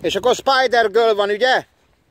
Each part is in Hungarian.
És akkor Spider Girl van, ugye?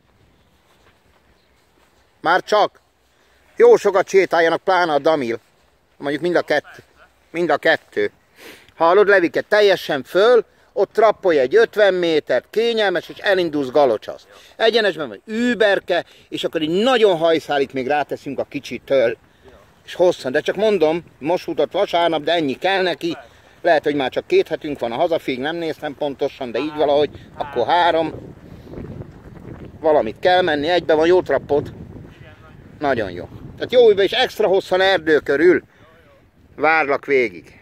Már csak. Jó sokat sétáljanak, pláne a Damil. Mondjuk mind a kettő. Hallod, Levike, teljesen föl, ott trappolj egy 50 métert, kényelmes, és elindulsz galocsasz. Egyenesben vagy überke, és akkor így nagyon hajszálit még ráteszünk a kicsitől. És hosszan, de csak mondom, most futott vasárnap, de ennyi kell neki. Lehet, hogy már csak 2 hetünk van a hazafig, nem néztem pontosan, de így valahogy, akkor 3. Valamit kell menni, egybe van, jó trappot. Nagyon jó. Tehát jó, és extra hosszan erdő körül. Várlak végig.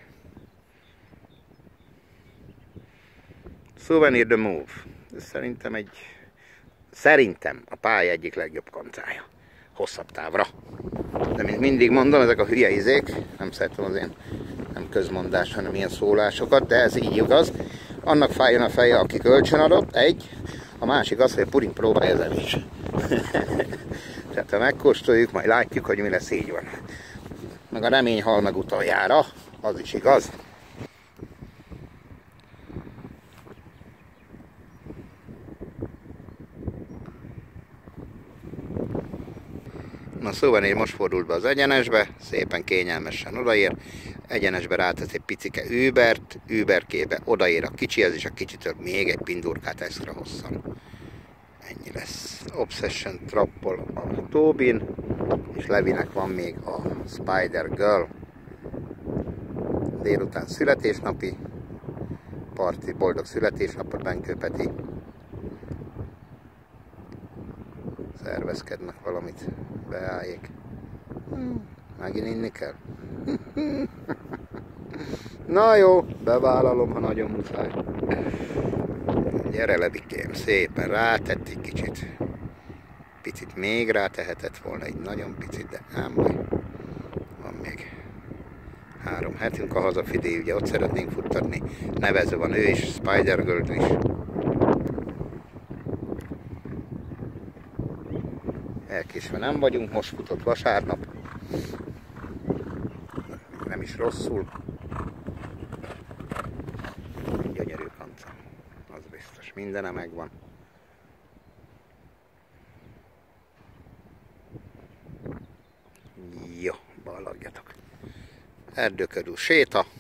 Souvenir de Move. Ez szerintem a pálya egyik legjobb kancája. Hosszabb távra. De mint mindig mondom, ezek a hülye izék, nem szeretem az én nem közmondás, hanem ilyen szólásokat, de ez így igaz. Annak fájjon a feje, aki kölcsön adott, egy. A másik az, hogy a puding próbálja az evés. Tehát ha megkóstoljuk, majd látjuk, hogy mi lesz, így van. Meg a remény hal meg utoljára, az is igaz. Na, Souvenir most fordult be az egyenesbe, szépen kényelmesen odaér, egyenesbe rátesz egy picike übert, überkébe odaér a kicsihez, és a kicsitől még egy pindurkát extra hosszan. Ennyi lesz. Obsession trappol a Tobin, és Levinek van még a Spider Girl. Délután születésnapi parti, boldog születésnapot, Benkő Peti. Szervezkednek valamit, beálljék. Megint inni kell. Na jó, bevállalom, ha nagyon muszáj. Gyere, Levikém, szépen rátett egy kicsit. Picit még rátehetett volna, egy nagyon picit, de ám baj. Van még 3 hetünk a hazafidé, ugye ott szeretnénk futtatni. Nevező van ő is, Spider Girl is. Elkésve nem vagyunk, most futott vasárnap. Nem is rosszul. Gyönyörű kanca. Az biztos, mindene megvan. Jó, ballagjatok. Erdő körül séta.